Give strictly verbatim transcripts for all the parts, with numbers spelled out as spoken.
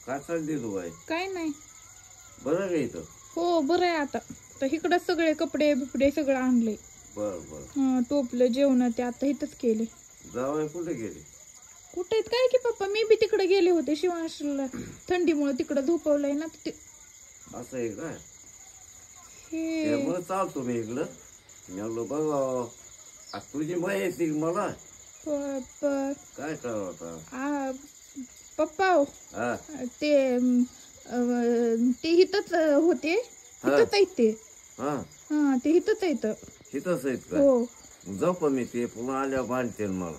काय चालली तू बाई? काय नाही. बरं का इथं? हो बरं आहे आता. तर इकडं सगळे कपडे बिपडे सगळं आणले. बर बर. हं, टोपलं जेवण ते आता इथंच केले. जावई कुठे गेले? कुठे आहेत काय की पप्पा, मी बी तिकडे गेले होते शिवांशला थंडीमुळे तिकडं झोपवलंय ना ते. असं आहे काय? हे त्यामुळे चालतो मी इकडं. मी म्हणलो बघा तुझी माय येते मला प- काय करावं आता? आ, पप्पा हो, हा ते अं, ते इथंच होते, इथंच आहेत ते. हा हा ते इथंच आहेत. तिथंच आहेत का? हो जाऊ पण मी ते पुन्हा आल्यावर बांधते मला.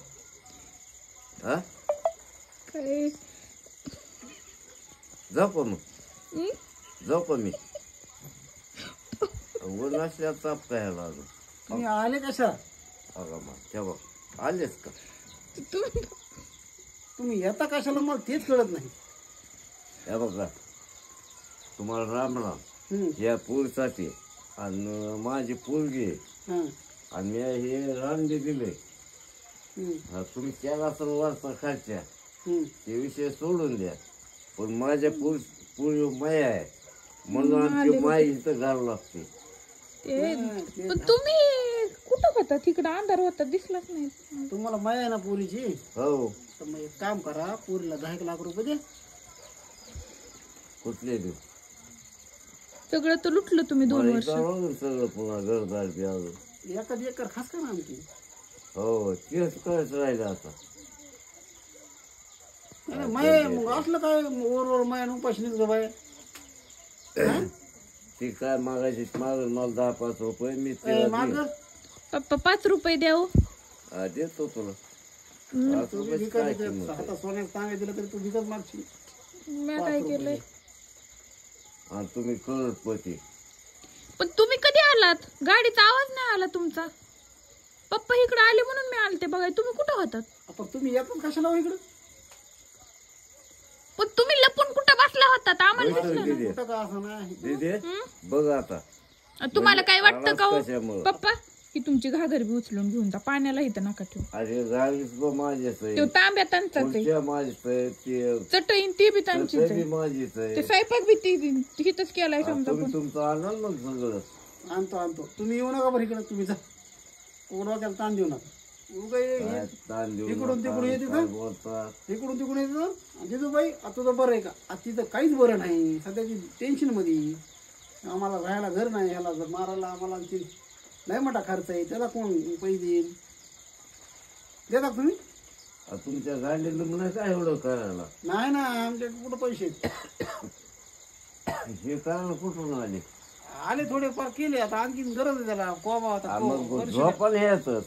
हा काय जाऊ पण मग हं? जाऊ पण मी वर नसल्या ताप काय लागलो. तुम्ही आले कशा? अगं मग तेव्हा आलेस का? तू- तुम्ही येता कशाला मला तेच कळत नाही. हे बघा तुम्हाला राम राम. हम्म, या पूरसाठी आणि माझी पोरगी हं, आणि मी हे रांडे दिले. हम्म, हा, तुम्ही केला तर वरचा खालच्या हम्म. ते विषय सोडून द्या. पण माझ्या पूर पूर्व माया आहे म्हणून आमची माय इथं घालावं लागते. ते पण तुम्ही कुठं होता? तिकडं अंधार होता, दिसलाच नाही. तुम्हाला माय आहे ना पोरीची, हो तर मग एक काम करा, पोरीला दहा एक लाख रुपये दे. कुठले देऊ? सगळं तर लुटलं तुम्ही दोन वर्ष. मला सगळं पुन्हा घरदार बी अजून. एखाद एकर खास का ना आमची. हो तेच करायचं राहिलं आता. नाही, माय मग असलं काय वर वर माय उपाशी निघतो बाय. ती काय मागायची मागून मला दहा पाच रुपये मी तिला माग देईन. पप्पा पाच रुपये द्या हो. हा, देतो तुला पाच तू रुपये विकत काय देते. किंमत आहे? आता सोन्यात तांगे दिलं तरी तू विकत मागची. मी काय केलंय? आणि तुम्ही करोडपती. पण तुम्ही कधी आलात? गाडीचा आवाज नाही आला तुमचा. पप्पा इकडे आले म्हणून मी आलते बघाय. तुम्ही कुठं होतात? आपण तुम्ही येतात कशाला हो इकडं? पण तुम्ही लपून कुठं बसला होतात? आम्हाला बैठक दिसलं दिली. कुठं का असं नाही. दिदे हं? बघ आता तुम्हाला काय वाटतं का हो? आवाज कशामुळं? पप्पा की तुमची घागर बी उचलून घेऊन जा. पाण्याला इथं नका ठेवू. अरे गाडीच माझ्याच आहे, तो तांब्या त्यांचाच आहे. खुर्च्या माझीच आहे, ते चटईन ती बी त्यांचीच चटई आहे. बी माझीच ते आहे. स्वयंपाक बी ती हिथंच केलाय आता समजा. तुम्ही पण तुमचं आणाल मग सगळं. आणतो आणतो. तुम्ही येऊ नका बरं इकडं. तुम्ही जा. डोक्याला ताण देऊ नका. उगा ये- काय ये- ताण देऊ इकडून नका, तिकडून येते काय का? बोलतात. इकडून तिकडून येतो. तिथं बाई आता तुझं बरं आहे का? आता तिथं काहीच बरं नाही. सध्याची टेन्शन मध्ये आम्हाला राहायला घर नाही. ह्याला जर मारायला आम्हाला आणखी लय मोठा खर्च आहे. त्याला कोण पैसे देईल? देता का तुम्ही? आता तुमच्या गाडीला म्हणा काय एवढं करायला? नाही ना आमच्या कुठं पैसे आहेत? हे कारण कुठून आले? आले थोडे फार केले. आता आणखी गरज आहे त्याला. कोबा आता आ, को- मग वर्ष- झोपायला यायचं.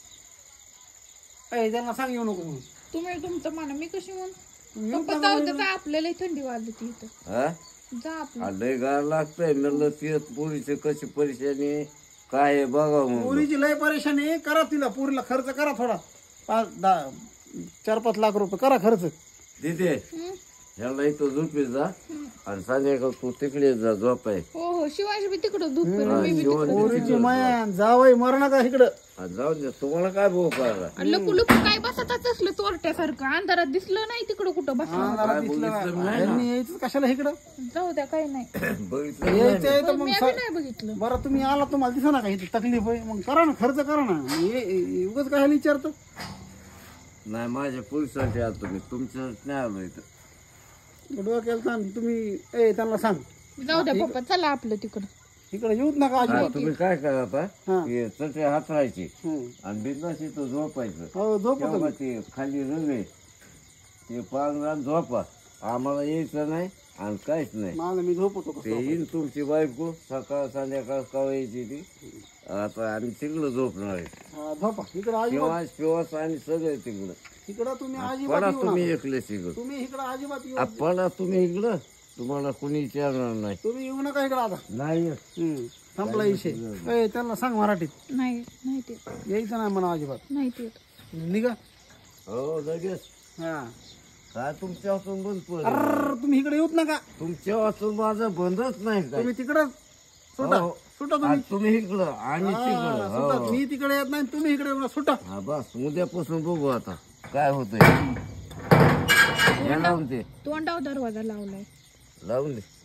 ए, त्यांना सांग येऊ नको म्हणून. तुम्ही तुमचं म्हणा, मी कशी म्हणून? तुम्ही येऊ पप्पा नका जाऊ म्हणून. दे, जा आपल्याला थंडी वाजते इथं. हा जा आपलं. आ, लय गार लागतंय म्हणलं तेच पोरीचे कशी परेशानी काय आहे बघा म्हणून. पोरीची लय परेशानी आहे. करा तिला पोरीला खर्च करा थोडा. पाच दहा चार पाच लाख रुपये करा खर्च. तिथे हं? ह्याला इथं झोपी जा आणि संध्याकाळ तू तिकडे जा झोपाय. हो हो शिवाजी बी तिकडं धूप करेल, मी बी शिवाजी तिकडं. पोरीची माया जावई मर नका इकडं. आ, जाऊ दे तुम्हाला काय भाऊ करायला. आणि लपू लपू काय बसतच असलं चोरट्यासारखं. अंधारात दिसलं नाही तिकडं कुठं बसला. अंधारात काय दिसलं बघितलं ना. नाही ना. यांनी यायचं कशाला इकडं? जाऊ द्या, काही नाही. बघितलं नाही यायचं आहे तर मी मग बी सा- नाही बघितलं. बरं तुम्ही आला तुम्हाला दिसा ना का इथं तकलीफ आहे. मग करा ना खर्च करा ना. हे उगाच काय विचारतो? नाही माझ्या पोलिसांसाठी आलो तुम्ही तुमच्यासाठी नाही आलो इथं. डोक्याला ताण. तुम्ही ए त्यांना सांग जाऊ द्या पप्पा, चला आपलं तिकडं. इकडे येऊच नका हा, अजिबात. तुम्ही काय करा आता हा. ते चटे हातरायचे हं. आणि बिंदाशी तो झोपायचं. हो झोप तेव्हा ते खाली रंगे ते पांघरान झोपा. आम्हाला यायचं नाही आणि काहीच नाही. माझं मी झोपतो ते कसं. येईन तुमची बायको सकाळ संध्याकाळ कवा यायची ती. आता आम्ही तिकडं झोपणार आहे. हा, झोपा इकडं अजिबात. शिवास शिवास आणि सगळे तिकडं. इकडं तुम्ही अजिबात पडा येऊ तुम्ही नका. एकलेच इकडं. तुम्ही इकडं अजिबात येऊ आ, पडा तुम्ही इकडं. तुम्हाला कोणी विचारणार नाही. तुम्ही येऊ नका इकडं आता. नाही हं. संपला विषय. ए त्यांना सांग मराठीत नाही नाही ते यायचं नाही म्हणा अजिबात. नाही ते निघा. हो लगेच हा. काय तुमच्या वाचून बंद पडलं. अर्र, तुम्ही इकडे येऊत नका. तुमच्या वाचून माझं बंदच नाही काय. तुम्ही तिकडं सुटा. हो. सुटा आ, तुम्ही. तुम्ही इकडं आणि हा, तिकडं. सुटा. हो. मी तिकडे येत नाही तुम्ही इकडे येऊ नका. सुटा. हा बस उद्यापासून बघू आता काय होतंय. या लावून ते तोंडावर दरवाजा लावलाय. लावून दे